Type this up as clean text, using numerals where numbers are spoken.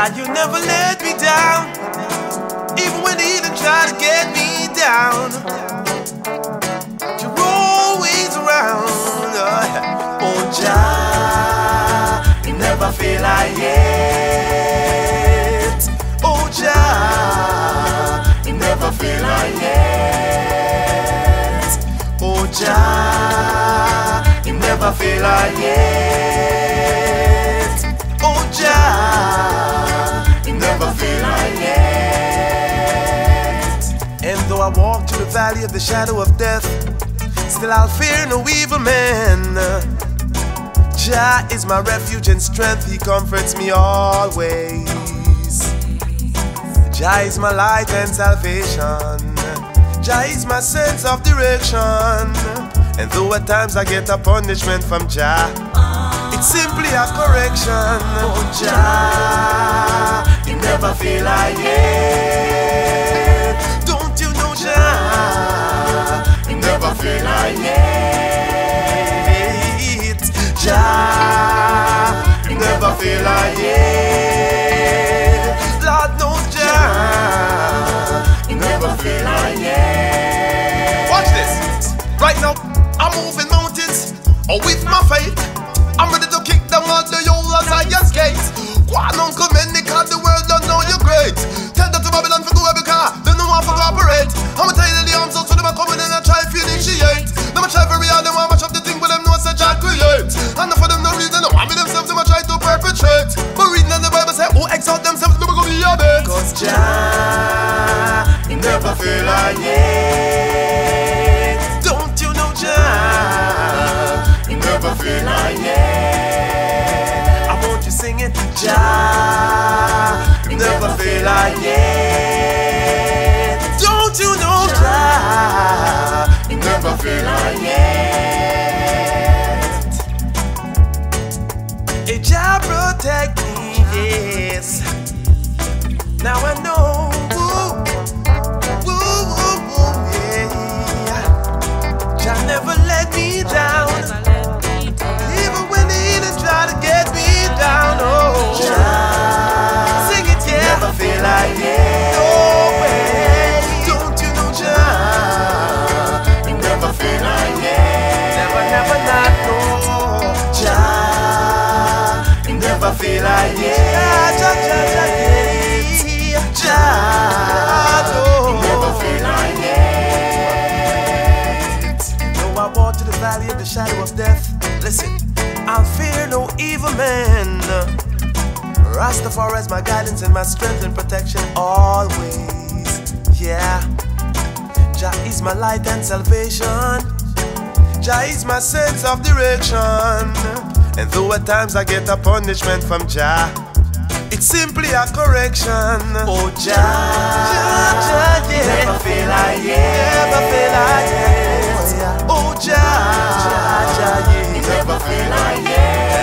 Jah, you never let me down, even when the heathen try to get me down. You're always around. Oh Jah, you never fail I yet. Oh Jah, you never fail I yet. Oh Jah, you never fail I yet. Oh Jah, you never fail I yet. And though I walk through the valley of the shadow of death, still I'll fear no evil man. Jah is my refuge and strength, He comforts me always. Jah is my light and salvation. Jah is my sense of direction. And though at times I get a punishment from Jah, it's simply a correction. Oh Jah, you never fail I yet. Don't you know Jah, you never fail I yet. Jah, you never fail I yet. Lord knows Jah, you never fail I yet. Watch this. Right now, I'm moving mountains, with my faith. I'm ready to kick them out the old Zion's gates. Go on, Uncle Menny, cause the world don't know you're great. Tell them to Babylon for go every car, they know how to cooperate. I'ma tell you the arms out so them are coming in and try to initiate. Them a try very hard, them want to mash up the thing, but them know such a create. And for them no reason, no want me themselves, them a try to perpetrate. But reading in the Bible say, who exalt themselves, never gonna be a bit. Cause Jah, you never fail I yet. Don't you know Jah, you never fail I yet. I want you singing Jah, you never fail I yet. Don't you know Jah, you never fail I yet. Hey, Jah protect me, yes. Now I know. Yeah. Jah never let me down, even when the heathens try to get me down. Oh, Jah, sing it, yeah. Never fail I yet. No way. Don't you know Jah, you never fail I yet. Never, never not, no. Jah, you never fail I yet. Jah, Jah, Jah, yeah. Jah, no. You never fail I yet. Though I walk to the valley of the shadow of death, listen, I'll fear no evil man. Rastafari is my guidance and my strength and protection always. Yeah. Jah is my light and salvation. Jah is my sense of direction. And though at times I get a punishment from Jah, it's simply a correction. Oh Jah, Jah, Jah, yeah. Never fail I yet. Never fail I yet. Oh Jah, Jah, Jah, yeah. Never fail I yet.